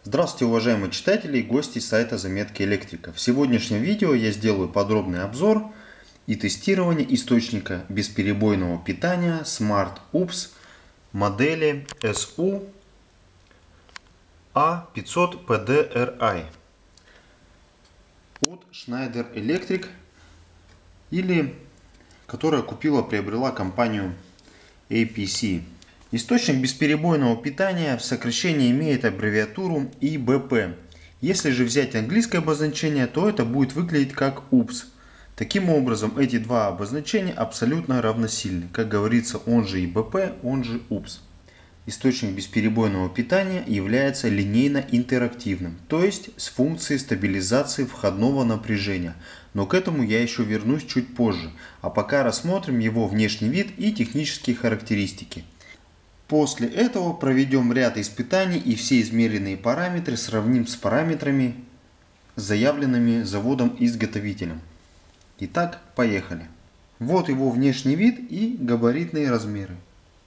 Здравствуйте, уважаемые читатели и гости сайта Заметки Электрика. В сегодняшнем видео я сделаю подробный обзор и тестирование источника бесперебойного питания Smart UPS модели SU A500PDRi от Schneider Electric, или которая приобрела компанию APC. Источник бесперебойного питания в сокращении имеет аббревиатуру ИБП. Если же взять английское обозначение, то это будет выглядеть как UPS. Таким образом, эти два обозначения абсолютно равносильны. Как говорится, он же ИБП, он же UPS. Источник бесперебойного питания является линейно-интерактивным, то есть с функцией стабилизации входного напряжения. Но к этому я еще вернусь чуть позже. А пока рассмотрим его внешний вид и технические характеристики. После этого проведем ряд испытаний и все измеренные параметры сравним с параметрами, заявленными заводом-изготовителем. Итак, поехали. Вот его внешний вид и габаритные размеры.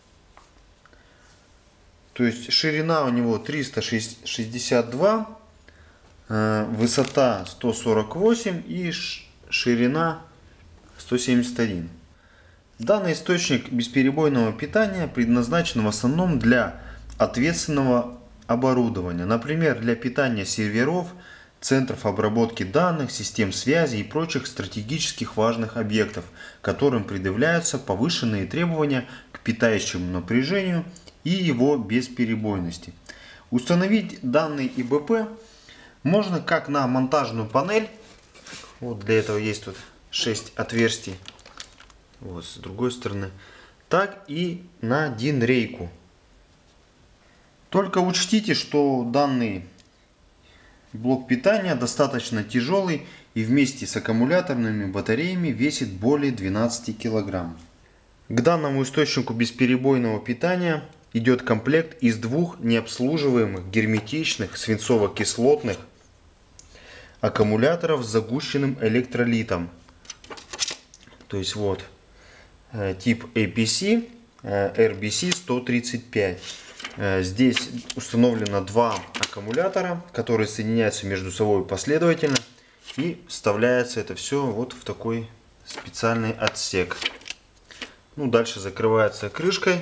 То есть ширина у него 362, высота 148 и ширина 171. Данный источник бесперебойного питания предназначен в основном для ответственного оборудования, например, для питания серверов, центров обработки данных, систем связи и прочих стратегических важных объектов, которым предъявляются повышенные требования к питающему напряжению и его бесперебойности. Установить данный ИБП можно как на монтажную панель, вот для этого есть тут 6 отверстий, вот с другой стороны, так и на DIN-рейку. Только учтите, что данный блок питания достаточно тяжелый и вместе с аккумуляторными батареями весит более 12 кг. К данному источнику бесперебойного питания идет комплект из двух необслуживаемых герметичных свинцово-кислотных аккумуляторов с загущенным электролитом. То есть вот тип APC RBC135. Здесь установлено два аккумулятора, которые соединяются между собой последовательно, и вставляется это все вот в такой специальный отсек. Ну, дальше закрывается крышкой.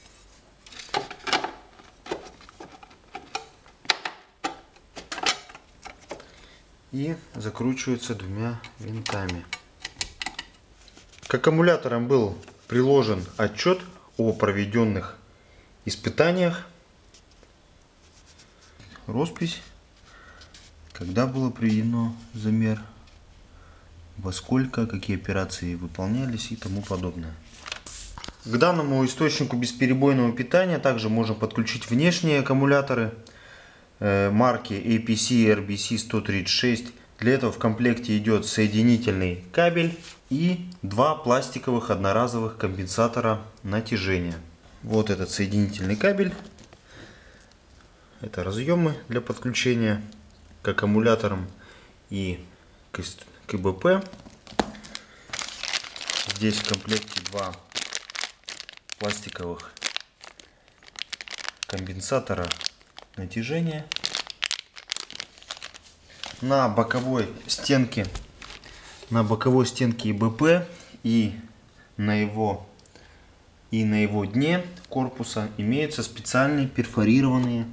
И закручивается двумя винтами. К аккумуляторам был приложен отчет о проведенных испытаниях, роспись, когда было проведено замер, во сколько, какие операции выполнялись и тому подобное. К данному источнику бесперебойного питания также можно подключить внешние аккумуляторы марки APC RBC136. Для этого в комплекте идет соединительный кабель и два пластиковых одноразовых компенсатора натяжения. Вот этот соединительный кабель. Это разъемы для подключения к аккумуляторам и к ИБП. Здесь в комплекте два пластиковых компенсатора натяжения. На боковой стенке ИБП и на его дне корпуса имеются специальные перфорированные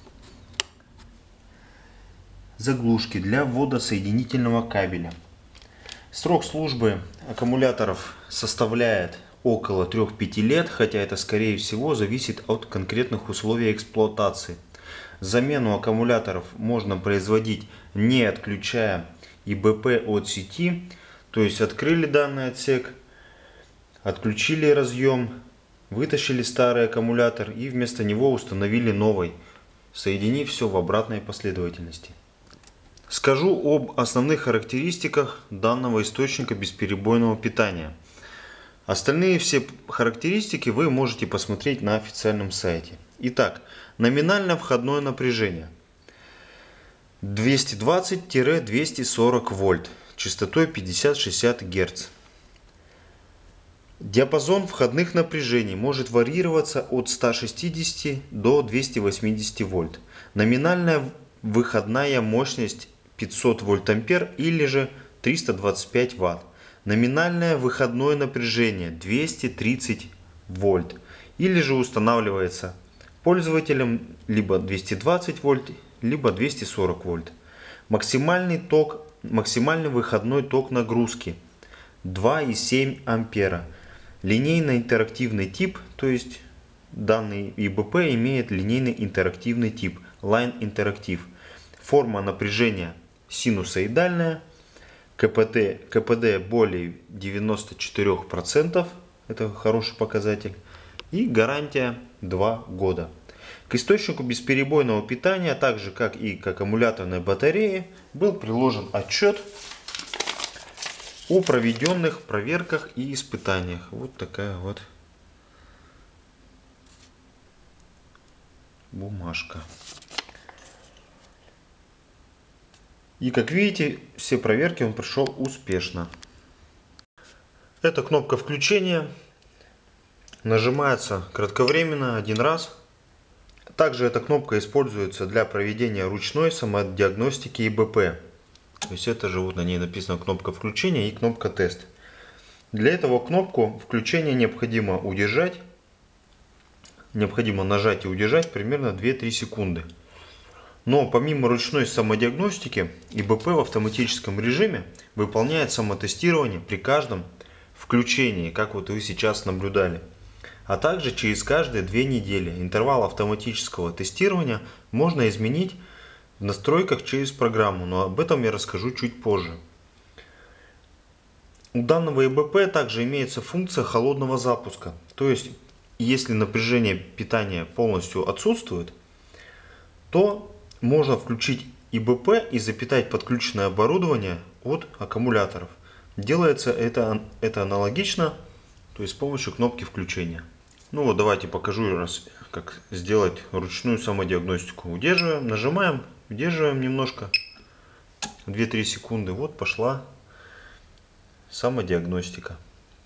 заглушки для ввода соединительного кабеля. Срок службы аккумуляторов составляет около 3-5 лет, хотя это скорее всего зависит от конкретных условий эксплуатации. Замену аккумуляторов можно производить, не отключая ИБП от сети, то есть открыли данный отсек, отключили разъем, вытащили старый аккумулятор и вместо него установили новый, соединив все в обратной последовательности. Скажу об основных характеристиках данного источника бесперебойного питания. Остальные все характеристики вы можете посмотреть на официальном сайте. Итак, номинальное входное напряжение 220-240 вольт, частотой 50-60 Гц. Диапазон входных напряжений может варьироваться от 160 до 280 вольт. Номинальное выходная мощность 500 вольт-ампер или же 325 ватт. Номинальное выходное напряжение 230 вольт. Или же устанавливается пользователем либо 220 вольт, либо 240 вольт. Максимальный выходной ток нагрузки 2,7 ампера. Линейно-интерактивный тип, то есть данный ИБП имеет линейный интерактивный тип, Line Interactive. Форма напряжения синусоидальная, КПД более 94%, это хороший показатель, и гарантия 2 года. К источнику бесперебойного питания, так же как и к аккумуляторной батарее, был приложен отчет о проведенных проверках и испытаниях. Вот такая вот бумажка. И как видите, все проверки он прошел успешно. Это кнопка включения. Нажимается кратковременно один раз. Также эта кнопка используется для проведения ручной самодиагностики ИБП. То есть это же вот на ней написано кнопка включения и кнопка тест. Для этого кнопку включения необходимо удержать. Необходимо нажать и удержать примерно 2-3 секунды. Но помимо ручной самодиагностики, ИБП в автоматическом режиме выполняет самотестирование при каждом включении, как вот вы сейчас наблюдали. А также через каждые 2 недели. Интервал автоматического тестирования можно изменить в настройках через программу, но об этом я расскажу чуть позже. У данного ИБП также имеется функция холодного запуска. То есть, если напряжение питания полностью отсутствует, то можно включить ИБП и запитать подключенное оборудование от аккумуляторов. Делается это аналогично, то есть с помощью кнопки включения. Ну вот давайте покажу раз, как сделать ручную самодиагностику. Удерживаем, нажимаем, удерживаем немножко, 2-3 секунды. Вот пошла самодиагностика.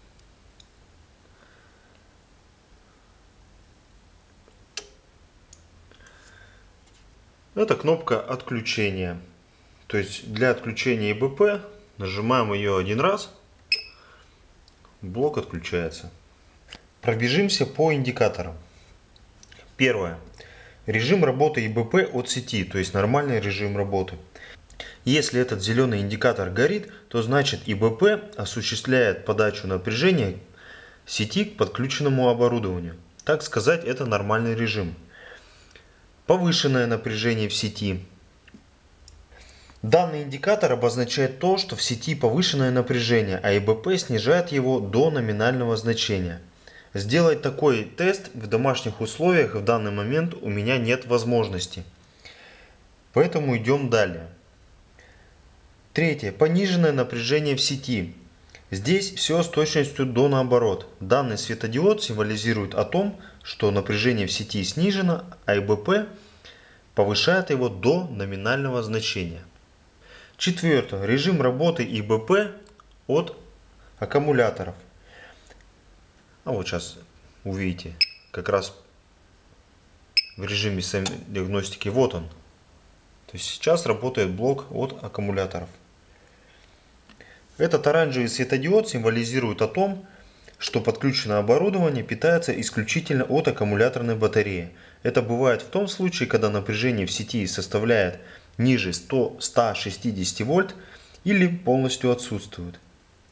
Это кнопка отключения. То есть для отключения ИБП нажимаем ее один раз, блок отключается. Пробежимся по индикаторам. Первое. Режим работы ИБП от сети, то есть нормальный режим работы. Если этот зеленый индикатор горит, то значит ИБП осуществляет подачу напряжения сети к подключенному оборудованию. Так сказать, это нормальный режим. Повышенное напряжение в сети. Данный индикатор обозначает то, что в сети повышенное напряжение, а ИБП снижает его до номинального значения. Сделать такой тест в домашних условиях в данный момент у меня нет возможности. Поэтому идем далее. Третье. Пониженное напряжение в сети. Здесь все с точностью до наоборот. Данный светодиод символизирует о том, что напряжение в сети снижено, а ИБП повышает его до номинального значения. Четвертое. Режим работы ИБП от аккумуляторов. А вот сейчас увидите, как раз в режиме самодиагностики, вот он. То есть сейчас работает блок от аккумуляторов. Этот оранжевый светодиод символизирует о том, что подключенное оборудование питается исключительно от аккумуляторной батареи. Это бывает в том случае, когда напряжение в сети составляет ниже 160 вольт или полностью отсутствует.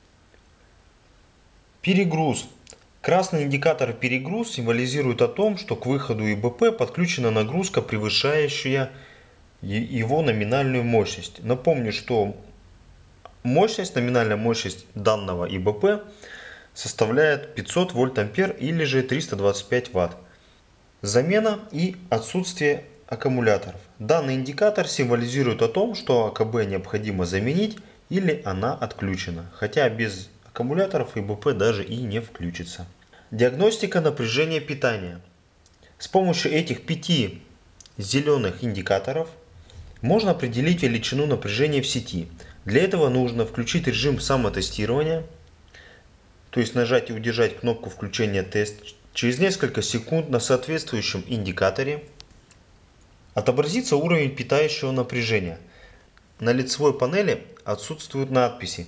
Перегруз. Красный индикатор перегруз символизирует о том, что к выходу ИБП подключена нагрузка, превышающая его номинальную мощность. Напомню, что номинальная мощность данного ИБП составляет 500 вольт-ампер или же 325 ватт. Замена и отсутствие аккумуляторов. Данный индикатор символизирует о том, что АКБ необходимо заменить или она отключена, хотя без аккумуляторов ИБП даже и не включится. Диагностика напряжения питания. С помощью этих 5 зеленых индикаторов можно определить величину напряжения в сети. Для этого нужно включить режим самотестирования, то есть нажать и удержать кнопку включения тест. Через несколько секунд на соответствующем индикаторе Отобразится уровень питающего напряжения. На лицевой панели отсутствуют надписи,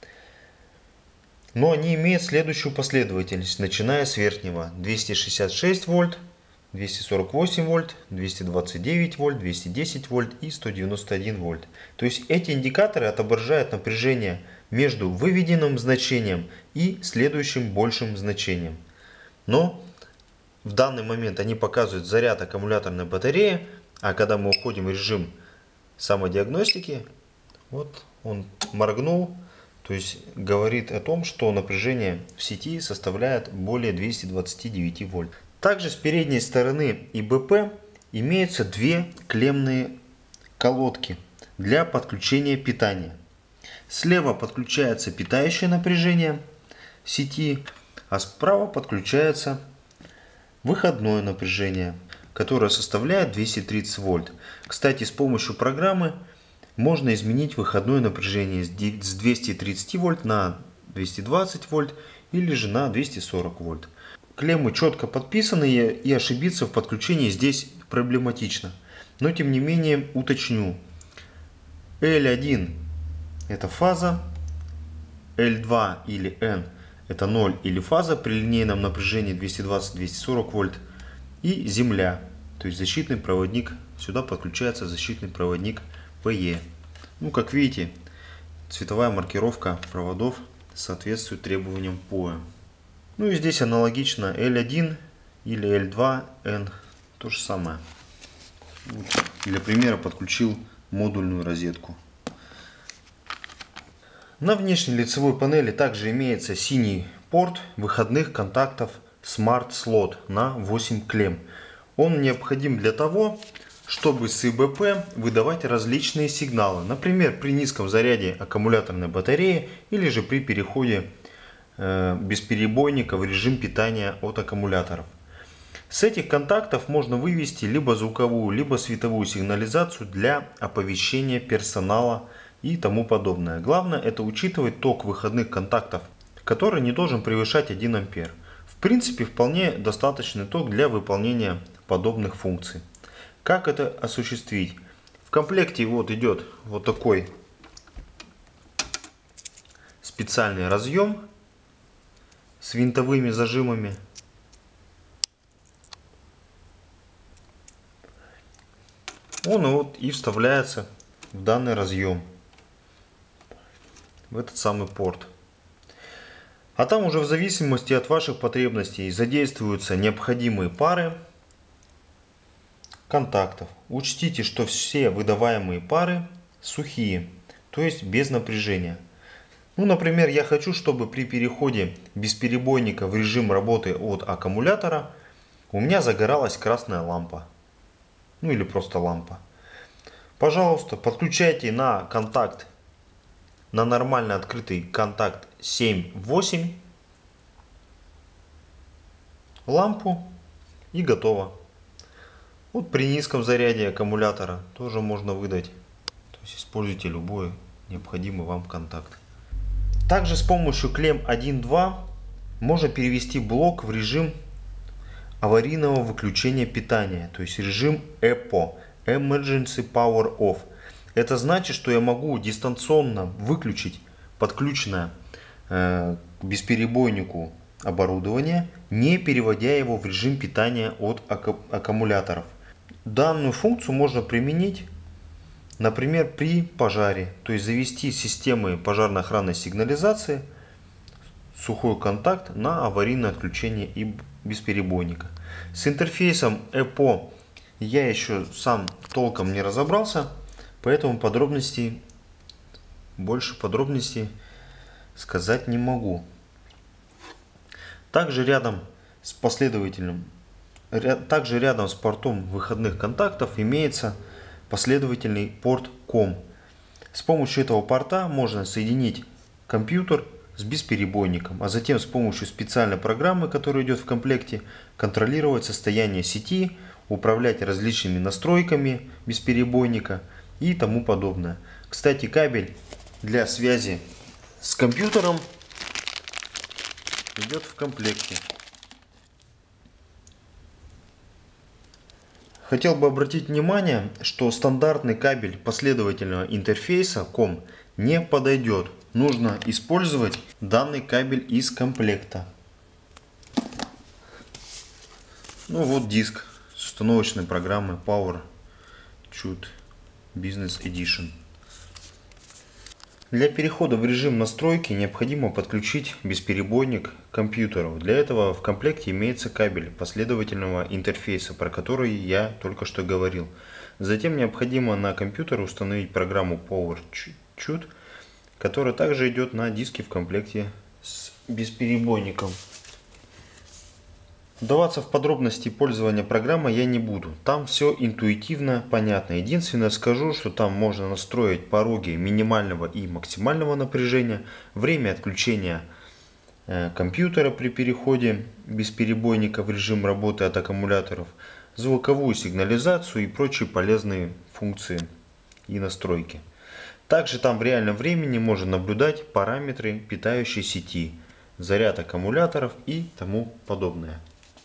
но они имеют следующую последовательность, начиная с верхнего: 266 вольт, 248 вольт, 229 вольт, 210 вольт и 191 вольт. То есть эти индикаторы отображают напряжение между выведенным значением и следующим большим значением. Но в данный момент они показывают заряд аккумуляторной батареи, а когда мы уходим в режим самодиагностики, вот он моргнул, то есть говорит о том, что напряжение в сети составляет более 229 вольт. Также с передней стороны ИБП имеются две клеммные колодки для подключения питания. Слева подключается питающее напряжение сети, а справа подключается выходное напряжение, которое составляет 230 вольт. Кстати, с помощью программы можно изменить выходное напряжение с 230 вольт на 220 вольт или же на 240 вольт. Клеммы четко подписаны, и ошибиться в подключении здесь проблематично. Но тем не менее уточню. L1 это фаза, L2 или N это 0 или фаза при линейном напряжении 220-240 вольт. И земля, то есть защитный проводник. Сюда подключается защитный проводник PE. Ну, как видите, цветовая маркировка проводов соответствует требованиям POE. Ну и здесь аналогично L1 или L2, N, то же самое. Для примера подключил модульную розетку. На внешней лицевой панели также имеется синий порт выходных контактов Smart Slot на 8 клемм. Он необходим для того, чтобы с ИБП выдавать различные сигналы. Например, при низком заряде аккумуляторной батареи или же при переходе бесперебойника в режим питания от аккумуляторов. С этих контактов можно вывести либо звуковую, либо световую сигнализацию для оповещения персонала и тому подобное. Главное это учитывать ток выходных контактов, который не должен превышать 1 ампер. В принципе, вполне достаточный ток для выполнения подобных функций. Как это осуществить? В комплекте вот идет вот такой специальный разъем с винтовыми зажимами. Он вот и вставляется в данный разъем, в этот самый порт. А там уже в зависимости от ваших потребностей задействуются необходимые пары контактов. Учтите, что все выдаваемые пары сухие, то есть без напряжения. Ну, например, я хочу, чтобы при переходе бесперебойника в режим работы от аккумулятора у меня загоралась красная лампа. Ну или просто лампа. Пожалуйста, подключайте на контакт, на нормально открытый контакт 7-8 лампу и готово. Вот при низком заряде аккумулятора тоже можно выдать. То есть используйте любой необходимый вам контакт. Также с помощью клемм 1-2 можно перевести блок в режим аварийного выключения питания, то есть режим EPO, Emergency Power Off. Это значит, что я могу дистанционно выключить подключенное к бесперебойнику оборудование, не переводя его в режим питания от аккумуляторов. Данную функцию можно применить, например, при пожаре, то есть завести системы пожарно-охранной сигнализации сухой контакт на аварийное отключение и бесперебойника. С интерфейсом EPO я еще сам толком не разобрался, поэтому больше подробностей сказать не могу. Также рядом с портом выходных контактов имеется последовательный порт COM. С помощью этого порта можно соединить компьютер с бесперебойником, а затем с помощью специальной программы, которая идет в комплекте, контролировать состояние сети, управлять различными настройками бесперебойника и тому подобное. Кстати, кабель для связи с компьютером идет в комплекте. Хотел бы обратить внимание, что стандартный кабель последовательного интерфейса COM не подойдет. Нужно использовать данный кабель из комплекта. Ну вот диск с установочной программой PowerChute Business Edition. Для перехода в режим настройки необходимо подключить бесперебойник к компьютеру. Для этого в комплекте имеется кабель последовательного интерфейса, про который я только что говорил. Затем необходимо на компьютер установить программу PowerChute, которая также идет на диске в комплекте с бесперебойником. Вдаваться в подробности пользования программой я не буду. Там все интуитивно понятно. Единственное скажу, что там можно настроить пороги минимального и максимального напряжения, время отключения компьютера при переходе бесперебойника в режим работы от аккумуляторов, звуковую сигнализацию и прочие полезные функции и настройки. Также там в реальном времени можно наблюдать параметры питающей сети, заряд аккумуляторов и тому подобное.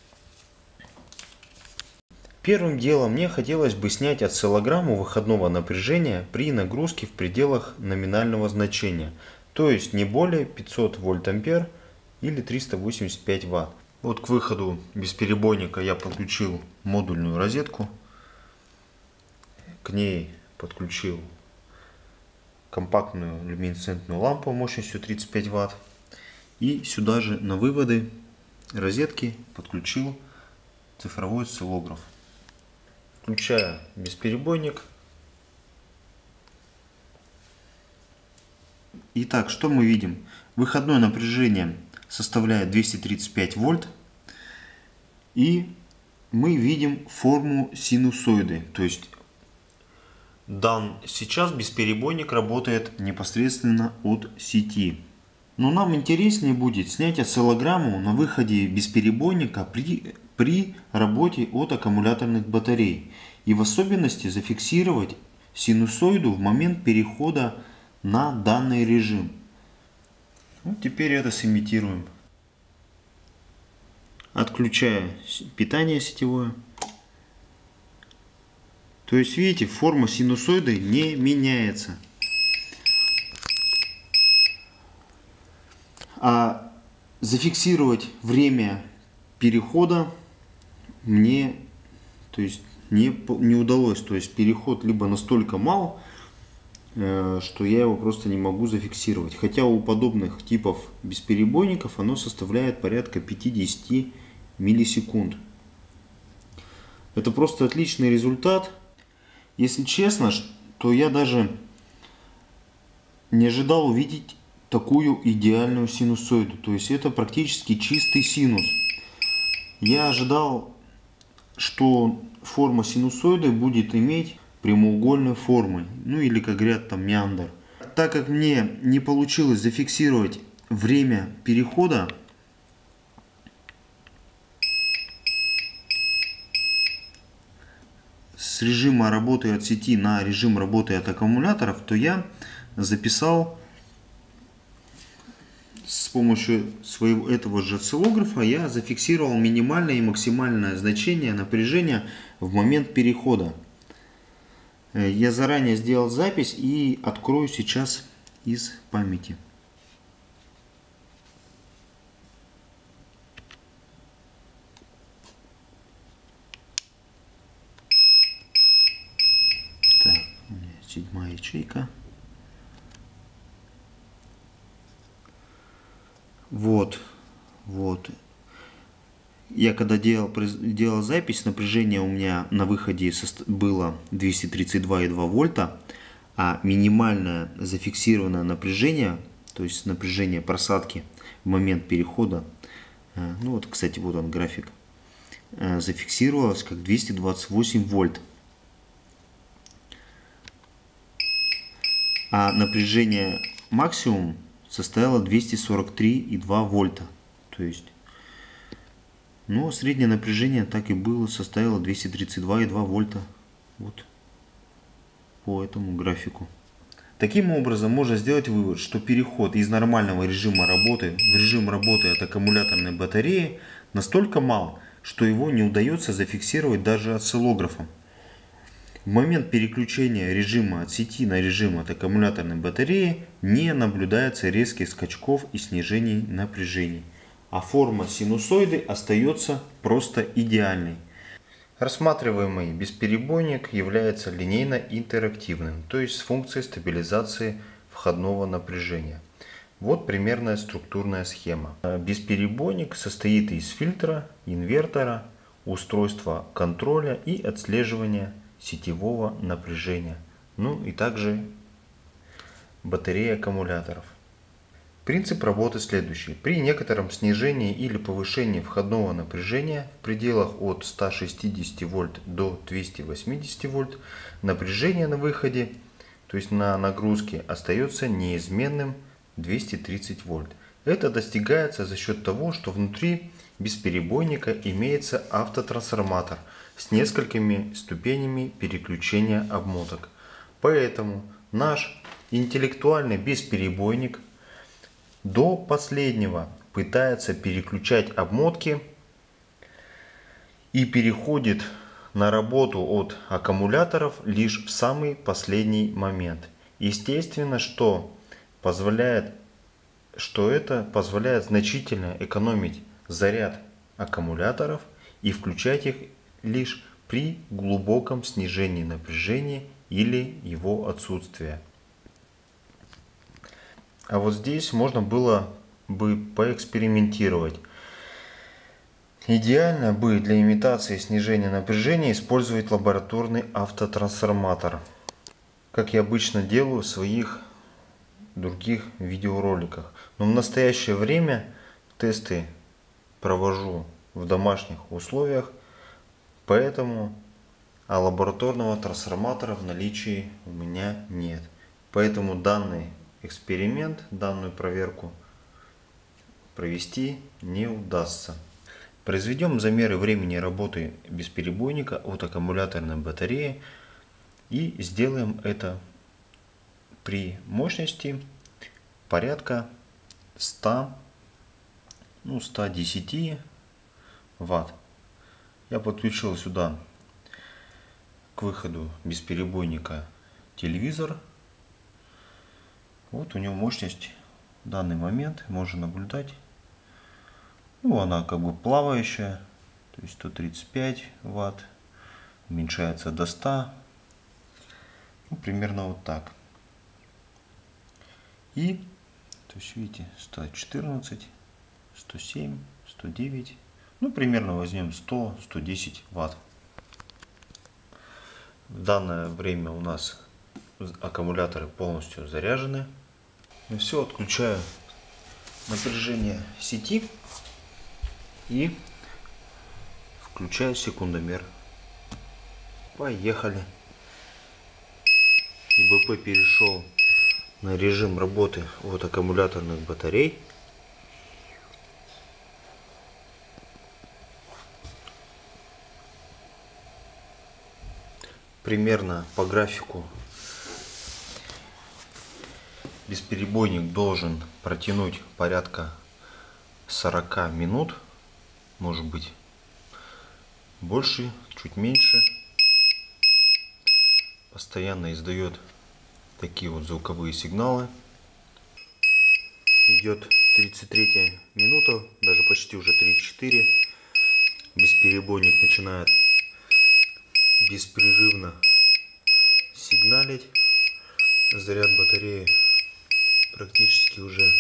Первым делом мне хотелось бы снять осциллограмму выходного напряжения при нагрузке в пределах номинального значения, то есть не более 500 вольт-ампер или 385 ватт. Вот к выходу бесперебойника я подключил модульную розетку, к ней подключил компактную люминесцентную лампу мощностью 35 ватт и сюда же на выводы розетки подключил цифровой осциллограф. Включаю бесперебойник. Итак, что мы видим? Выходное напряжение составляет 235 вольт. И мы видим форму синусоиды. То есть сейчас бесперебойник работает непосредственно от сети. Но нам интереснее будет снять осциллограмму на выходе бесперебойника при работе от аккумуляторных батарей. И в особенности зафиксировать синусоиду в момент перехода на данный режим. Вот теперь это сымитируем. Отключая питание сетевое. То есть видите, форма синусоиды не меняется. А зафиксировать время перехода мне не удалось. То есть переход либо настолько мал, что я его просто не могу зафиксировать. Хотя у подобных типов бесперебойников оно составляет порядка 50 миллисекунд. Это просто отличный результат. Если честно, то я даже не ожидал увидеть такую идеальную синусоиду. То есть это практически чистый синус. Я ожидал, что форма синусоиды будет иметь прямоугольной формы. Ну или, как говорят, там меандр. Так как мне не получилось зафиксировать время перехода, с режима работы от сети на режим работы от аккумуляторов, то я записал с помощью этого же осциллографа, я зафиксировал минимальное и максимальное значение напряжения в момент перехода. Я заранее сделал запись и открою сейчас из памяти. Так, у меня 7-я ячейка. Вот. Я когда делал запись, напряжение у меня на выходе было 232,2 вольта, а минимальное зафиксированное напряжение, то есть напряжение просадки в момент перехода, ну вот, кстати, вот он график, зафиксировалось как 228 вольт. А напряжение максимум составило 243,2 вольта. То есть, но среднее напряжение так и было, составило 232,2 вольта. Вот по этому графику. Таким образом, можно сделать вывод, что переход из нормального режима работы в режим работы от аккумуляторной батареи настолько мал, что его не удается зафиксировать даже осциллографом. В момент переключения режима от сети на режим от аккумуляторной батареи не наблюдается резких скачков и снижений напряжений, а форма синусоиды остается просто идеальной. Рассматриваемый бесперебойник является линейно-интерактивным, то есть с функцией стабилизации входного напряжения. Вот примерная структурная схема. Бесперебойник состоит из фильтра, инвертора, устройства контроля и отслеживания сетевого напряжения, ну и также батареи аккумуляторов. Принцип работы следующий. При некотором снижении или повышении входного напряжения в пределах от 160 вольт до 280 вольт напряжение на выходе, то есть на нагрузке, остается неизменным 230 вольт. Это достигается за счет того, что внутри бесперебойника имеется автотрансформатор с несколькими ступенями переключения обмоток. Поэтому наш интеллектуальный бесперебойник до последнего пытается переключать обмотки и переходит на работу от аккумуляторов лишь в самый последний момент. Естественно, что это позволяет значительно экономить заряд аккумуляторов и включать их лишь при глубоком снижении напряжения или его отсутствия. А вот здесь можно было бы поэкспериментировать. Идеально бы для имитации снижения напряжения использовать лабораторный автотрансформатор, как я обычно делаю в своих других видеороликах. Но в настоящее время тесты провожу в домашних условиях, поэтому лабораторного трансформатора в наличии у меня нет. Поэтому данный эксперимент, данную проверку провести не удастся. Произведем замеры времени работы бесперебойника от аккумуляторной батареи и сделаем это при мощности порядка 110 Вт. Я подключил сюда к выходу бесперебойника телевизор. Вот у него мощность в данный момент можно наблюдать. Она как бы плавающая, то есть 135 Вт, уменьшается до 100, примерно вот так. И, то есть видите, 114, 107, 109, примерно возьмем 100-110 Вт. В данное время у нас аккумуляторы полностью заряжены. Все, отключаю напряжение сети и включаю секундомер. Поехали. ИБП перешел на режим работы от аккумуляторных батарей. Примерно по графику бесперебойник должен протянуть порядка 40 минут, может быть больше, чуть меньше. Постоянно издает такие вот звуковые сигналы. Идет 33 минута, даже почти уже 34. Бесперебойник начинает беспрерывно сигналить. Заряд батареи практически уже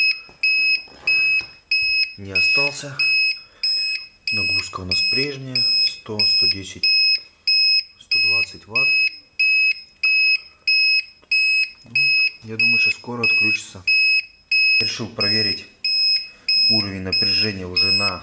не остался. Нагрузка у нас прежняя, 100, 110, 120 Вт. Я думаю, сейчас скоро отключится. Решил проверить уровень напряжения уже на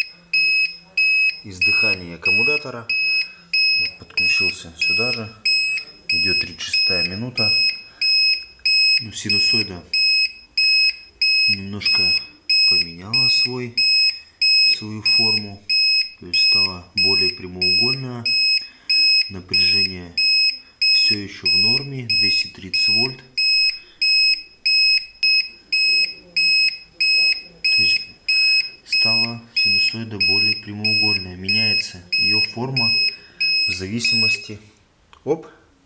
издыхании аккумулятора. Подключился сюда же. Идет 36 минута. Синусоида немножко поменяла свою форму, то есть стала более прямоугольная. Напряжение все еще в норме, 230 вольт. То есть стала синусоида более прямоугольная. Меняется ее форма в зависимости Оп.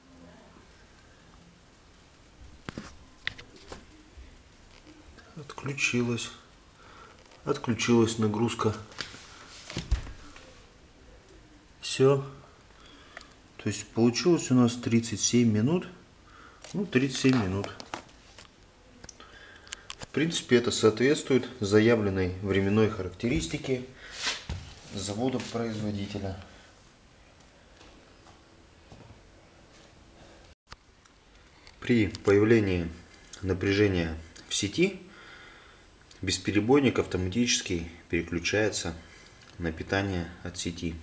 Отключилась. Отключилась нагрузка. Все. То есть получилось у нас 37 минут. Ну, 37 минут. В принципе, это соответствует заявленной временной характеристике завода-производителя. При появлении напряжения в сети бесперебойник автоматически переключается на питание от сети.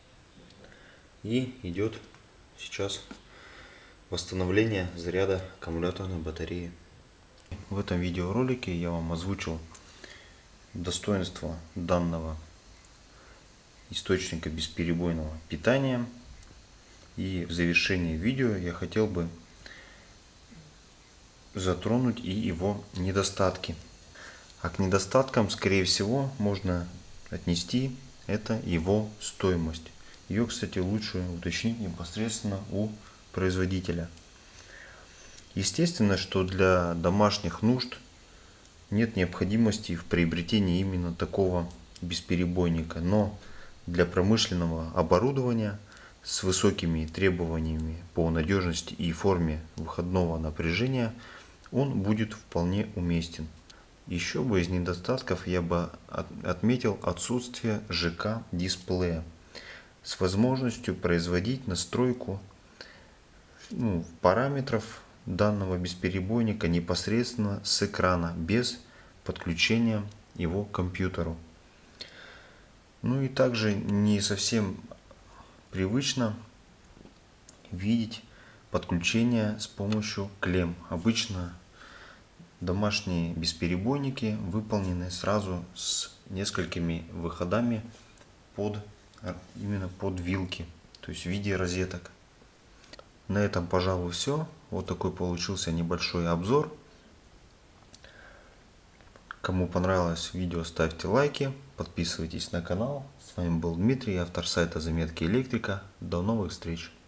И идет сейчас восстановление заряда аккумуляторной батареи. В этом видеоролике я вам озвучил достоинства данного источника бесперебойного питания. И в завершении видео я хотел бы затронуть и его недостатки. А к недостаткам, скорее всего, можно отнести это его стоимость. Ее, кстати, лучше уточнить непосредственно у производителя. Естественно, что для домашних нужд нет необходимости в приобретении именно такого бесперебойника, но для промышленного оборудования с высокими требованиями по надежности и форме выходного напряжения он будет вполне уместен. Еще бы из недостатков я бы отметил отсутствие ЖК дисплея с возможностью производить настройку параметров данного бесперебойника непосредственно с экрана, без подключения его к компьютеру. Ну и также не совсем привычно видеть подключение с помощью клемм. Обычно домашние бесперебойники выполнены сразу с несколькими выходами именно под вилки, то есть в виде розеток. На этом, пожалуй, все. Вот такой получился небольшой обзор. Кому понравилось видео, ставьте лайки, подписывайтесь на канал. С вами был Дмитрий, автор сайта Заметки Электрика. До новых встреч!